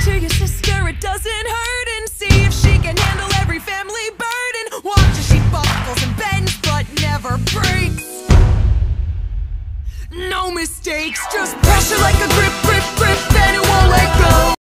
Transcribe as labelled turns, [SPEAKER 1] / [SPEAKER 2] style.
[SPEAKER 1] to your sister, it doesn't hurt, and see if she can handle every family burden. Watch as she buckles and bends but never breaks. No mistakes, just pressure like a grip, grip, grip, and it won't let go.